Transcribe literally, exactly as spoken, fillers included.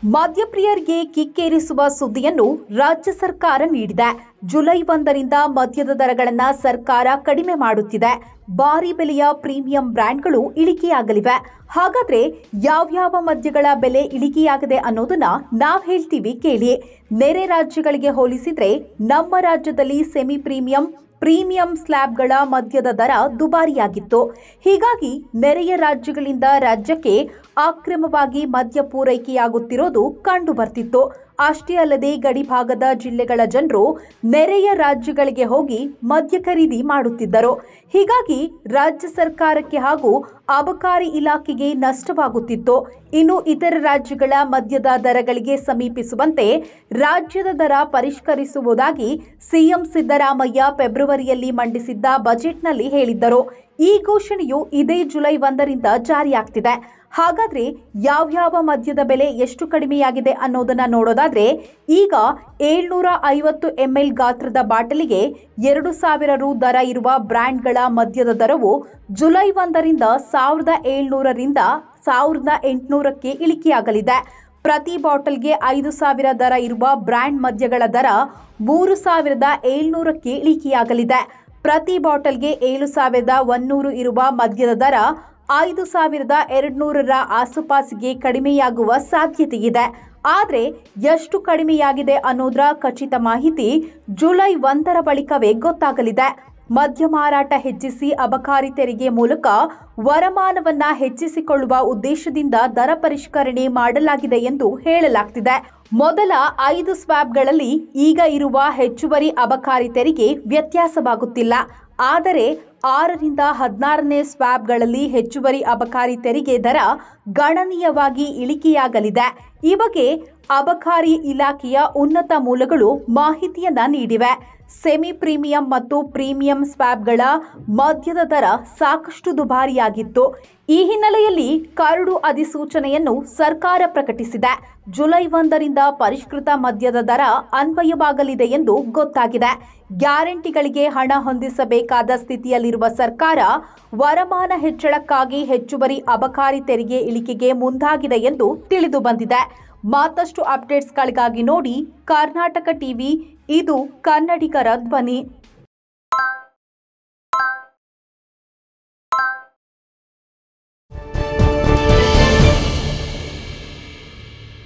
ಮದ್ಯಪ್ರಿಯರಿಗೆ ಕಿಕ್ಕೇರಿಸುವ ಸುದ್ದಿಯನ್ನು ರಾಜ್ಯ ಸರ್ಕಾರ ನೀಡಿದೆ. ಜುಲೈ ಒಂದರಿಂದ ಮದ್ಯದ ದರಗಳನ್ನು ಸರ್ಕಾರ ಕಡಿಮೆ ಮಾಡುತ್ತಿದೆ. ಭಾರಿ ಬೆಲೆಯ ಪ್ರೀಮಿಯಂ ಬ್ರ್ಯಾಂಡ್ಗಳು ಇಳಿಕೆಯಾಗಲಿವೆ. ಹಾಗಾದ್ರೆ ಯಾವ್ಯಾವ ಮದ್ಯಗಳ ಬೆಲೆ ಇಳಿಕೆಯಾಗಿದೆ ಅನ್ನೋದನ್ನ ನಾವ್ ಹೇಳ್ತೀವಿ ಕೇಳಿ. ನೆರೆ ರಾಜ್ಯಗಳಿಗೆ ಹೋಲಿಸಿದ್ರೆ ನಮ್ಮ ರಾಜ್ಯದಲ್ಲಿ ಸೆಮಿ ಪ್ರೀಮಿಯಂ ಪ್ರೀಮಿಯಂ ಸ್ಲ್ಯಾಬ್ಗಳ ಮದ್ಯದ ದರ ದುಬಾರಿಯಾಗಿತ್ತು. ಹೀಗಾಗಿ ನೆರೆಯ ರಾಜ್ಯಗಳಿಂದ ರಾಜ್ಯಕ್ಕೆ ಅಕ್ರಮವಾಗಿ ಮದ್ಯ ಪೂರೈಕೆಯಾಗುತ್ತಿರೋದು ಕಂಡು ಬರ್ತಿತ್ತು. ಅಷ್ಟೇ ಅಲ್ಲದೆ ಗಡಿಭಾಗದ ಜಿಲ್ಲೆಗಳ ಜನರು ನೆರೆಯ ರಾಜ್ಯಗಳಿಗೆ ಹೋಗಿ ಮದ್ಯ ಖರೀದಿ ಮಾಡುತ್ತಿದ್ದರು. ಹೀಗಾಗಿ ರಾಜ್ಯ ಸರ್ಕಾರಕ್ಕೆ ಹಾಗೂ ಅಬಕಾರಿ ಇಲಾಖೆಗೆ ನಷ್ಟವಾಗುತ್ತಿತ್ತು. ಇನ್ನು ಇತರ ರಾಜ್ಯಗಳ ಮದ್ಯದ ದರಗಳಿಗೆ ಸಮೀಪಿಸುವಂತೆ ರಾಜ್ಯದ ದರ ಪರಿಷ್ಕರಿಸುವುದಾಗಿ ಸಿಎಂ ಸಿದ್ದರಾಮಯ್ಯ ಫೆಬ್ರವರಿಯಲ್ಲಿ ಮಂಡಿಸಿದ್ದ ಬಜೆಟ್ನಲ್ಲಿ ಹೇಳಿದ್ದರು. ಈ ಘೋಷಣೆಯು ಇದೇ ಜುಲೈ ಒಂದರಿಂದ ಜಾರಿಯಾಗ್ತಿದೆ. ಹಾಗಾದ್ರೆ ಯಾವ್ಯಾವ ಮದ್ಯದ ಬೆಲೆ ಎಷ್ಟು ಕಡಿಮೆಯಾಗಿದೆ ಅನ್ನೋದನ್ನ ನೋಡೋದಾದ್ರೆ, ಈಗ ಏಳ್ನೂರ ಐವತ್ತು ಎಂಎಲ್ ಗಾತ್ರದ ಬಾಟಲಿಗೆ ಎರಡು ಸಾವಿರ ರು ದರ ಇರುವ ಬ್ರ್ಯಾಂಡ್ಗಳ ಮದ್ಯದ ದರವು ಜುಲೈ ಒಂದರಿಂದ ಸಾವಿರದ ಏಳ್ನೂರರಿಂದ ಸಾವಿರದ ಎಂಟುನೂರಕ್ಕೆ ಇಳಿಕೆಯಾಗಲಿದೆ. ಪ್ರತಿ ಬಾಟಲ್ಗೆ ಐದು ಸಾವಿರ ದರ ಇರುವ ಬ್ರ್ಯಾಂಡ್ ಮದ್ಯಗಳ ದರ ಮೂರು ಸಾವಿರದ ಏಳ್ನೂರಕ್ಕೆ ಇಳಿಕೆಯಾಗಲಿದೆ. ಪ್ರತಿ ಬಾಟಲ್ಗೆ ಏಳು ಸಾವಿರದ ಒಂದೂರು ಇರುವ ಮದ್ಯದ ದರ ಐದು ಸಾವಿರದ ಎರಡುನೂರರ ಆಸುಪಾಸಿಗೆ ಕಡಿಮೆಯಾಗುವ ಸಾಧ್ಯತೆ ಇದೆ. ಆದರೆ ಎಷ್ಟು ಕಡಿಮೆಯಾಗಿದೆ ಅನ್ನೋದರ ಖಚಿತ ಮಾಹಿತಿ ಜುಲೈ ಒಂದರ ಬಳಿಕವೇ ಗೊತ್ತಾಗಲಿದೆ. ಮದ್ಯ ಮಾರಾಟ ಹೆಚ್ಚಿಸಿ ಅಬಕಾರಿ ತೆರಿಗೆ ಮೂಲಕ ವರಮಾನವನ್ನ ಹೆಚ್ಚಿಸಿಕೊಳ್ಳುವ ಉದ್ದೇಶದಿಂದ ದರ ಪರಿಷ್ಕರಣೆ ಮಾಡಲಾಗಿದೆ ಎಂದು ಹೇಳಲಾಗ್ತಿದೆ. ಮೊದಲ ಐದು ಸ್ವ್ಯಾಬ್ಗಳಲ್ಲಿ ಈಗ ಇರುವ ಹೆಚ್ಚುವರಿ ಅಬಕಾರಿ ತೆರಿಗೆ ವ್ಯತ್ಯಾಸವಾಗುತ್ತಿಲ್ಲ. ಆದರೆ ಆರರಿಂದ ಹದಿನಾರನೇ ಸ್ವ್ಯಾಬ್ಗಳಲ್ಲಿ ಹೆಚ್ಚುವರಿ ಅಬಕಾರಿ ತೆರಿಗೆ ದರ ಗಣನೀಯವಾಗಿ ಇಳಿಕೆಯಾಗಲಿದೆ. ಈ ಬಗ್ಗೆ ಅಬಕಾರಿ ಇಲಾಖೆಯ ಉನ್ನತ ಮೂಲಗಳು ಮಾಹಿತಿಯನ್ನ ನೀಡಿವೆ. ಸೆಮಿ ಪ್ರೀಮಿಯಂ ಮತ್ತು ಪ್ರೀಮಿಯಂ ಸ್ವ್ಯಾಬ್ಗಳ ಮದ್ಯದ ದರ ಸಾಕಷ್ಟು ದುಬಾರಿಯಾಗಿತ್ತು. ಈ ಹಿನ್ನೆಲೆಯಲ್ಲಿ ಕರಡು ಅಧಿಸೂಚನೆಯನ್ನು ಸರ್ಕಾರ ಪ್ರಕಟಿಸಿದೆ. ಜುಲೈ ಒಂದರಿಂದ ಪರಿಷ್ಕೃತ ಮದ್ಯದ ದರ ಅನ್ವಯವಾಗಲಿದೆ ಎಂದು ಗೊತ್ತಾಗಿದೆ. ಗ್ಯಾರಂಟಿಗಳಿಗೆ ಹಣ ಹೊಂದಿಸಬೇಕಾದ ಸ್ಥಿತಿಯಲ್ಲಿರುವ ಸರ್ಕಾರ ವರಮಾನ ಹೆಚ್ಚಳಕ್ಕಾಗಿ ಹೆಚ್ಚುವರಿ ಅಬಕಾರಿ ತೆರಿಗೆ ಇಳಿಕೆಗೆ ಮುಂದಾಗಿದೆ ಎಂದು ತಿಳಿದು ಬಂದಿದೆ. ಮತ್ತಷ್ಟು ಅಪ್ಡೇಟ್ಸ್ಗಳಿಗಾಗಿ ನೋಡಿ ಕರ್ನಾಟಕ ಟಿವಿ. ಇದು ಕನ್ನಡಿಗರ ಧ್ವನಿ.